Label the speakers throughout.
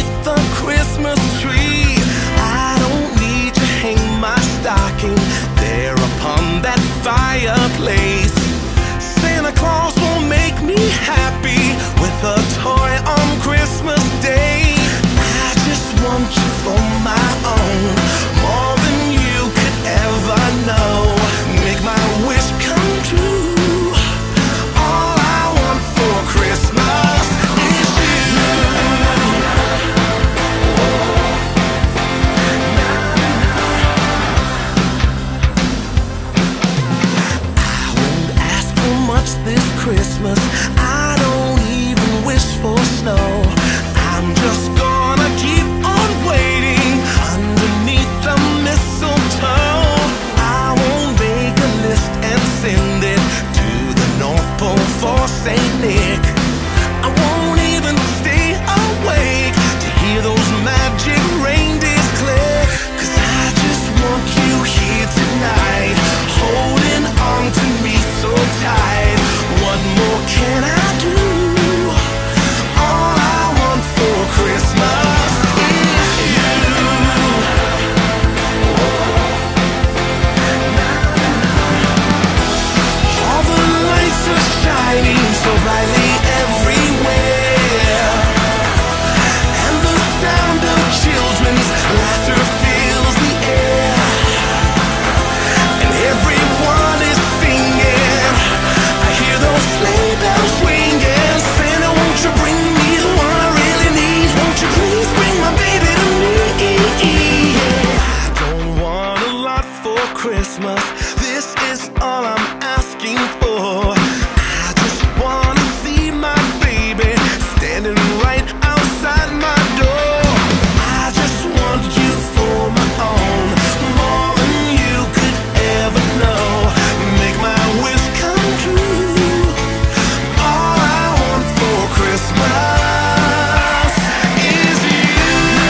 Speaker 1: underneath the Christmas tree. I don't need to hang my stocking there upon that fireplace. Santa Claus won't make me happy with a toy on Christmas Day. I just want you for my own, more than you could ever know. Make my wish come true. All I want for Christmas is you. I won't ask for much this Christmas. I don't even wish for snow. I'm just gonna keep on waiting underneath the mistletoe. I won't make a list and send it to the North Pole for Saint Nick. I won't even stay awake to hear those magic reindeers click. 'Cause I just want you here tonight, holding on to me so tight. What more can I do? All I want for Christmas is you. All the lights are shining so brightly everywhere, and the sound of children's laughter fills the air, and everyone is singing. I hear those sleigh bells ringing. Santa, won't you bring me the one I really need? Won't you please bring my baby to me? I don't want a lot for Christmas. This is all I'm asking for. I just wanna see my baby standing right outside my door. I just want you for my own, more than you could ever know. Make my wish come true. All I want for Christmas is you.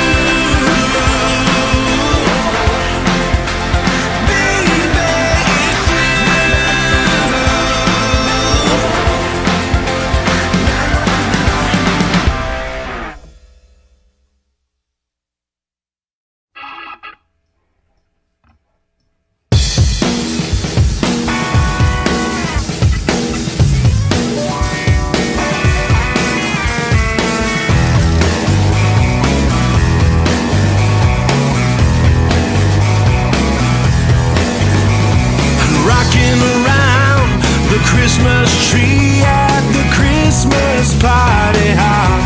Speaker 1: Baby, it's you. Rocking around the Christmas tree at the Christmas party hop.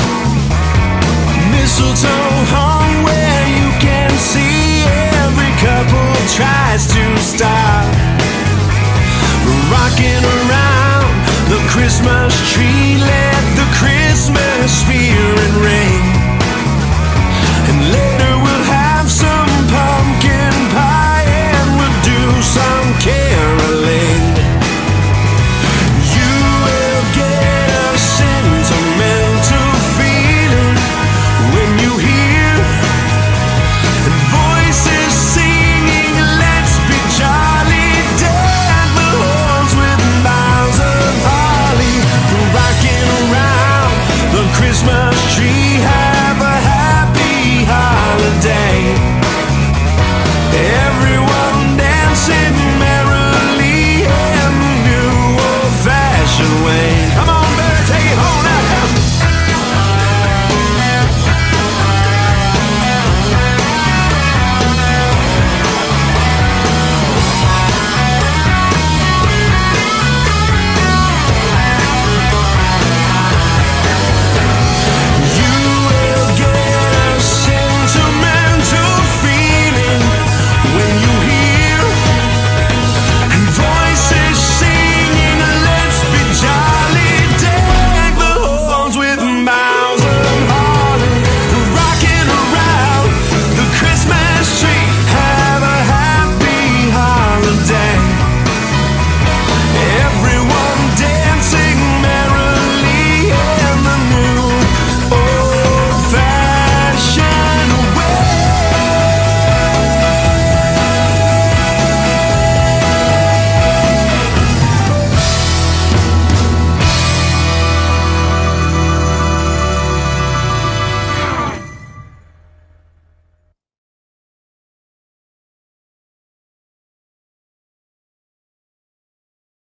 Speaker 1: Mistletoe hung where you can see every couple tries to stop. Rocking around the Christmas tree.